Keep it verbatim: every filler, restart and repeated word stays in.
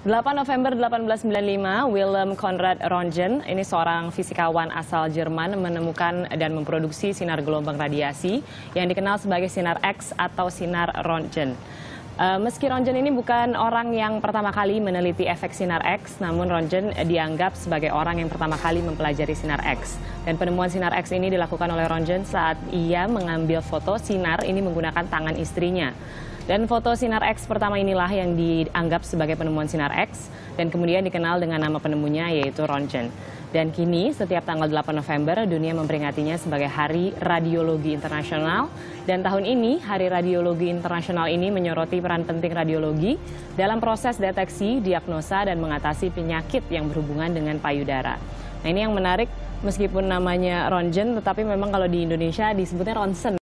delapan November seribu delapan ratus sembilan puluh lima, Willem Conrad Röntgen, ini seorang fisikawan asal Jerman, menemukan dan memproduksi sinar gelombang radiasi yang dikenal sebagai sinar X atau sinar Röntgen. Uh, meski Röntgen ini bukan orang yang pertama kali meneliti efek sinar X, namun Röntgen dianggap sebagai orang yang pertama kali mempelajari sinar X. Dan penemuan sinar X ini dilakukan oleh Röntgen saat ia mengambil foto sinar ini menggunakan tangan istrinya. Dan foto sinar X pertama inilah yang dianggap sebagai penemuan sinar X dan kemudian dikenal dengan nama penemunya yaitu Röntgen. Dan kini setiap tanggal delapan November dunia memperingatinya sebagai Hari Radiologi Internasional. Dan tahun ini Hari Radiologi Internasional ini menyoroti peran penting radiologi dalam proses deteksi, diagnosa, dan mengatasi penyakit yang berhubungan dengan payudara. Nah, ini yang menarik, meskipun namanya Röntgen tetapi memang kalau di Indonesia disebutnya ronsen.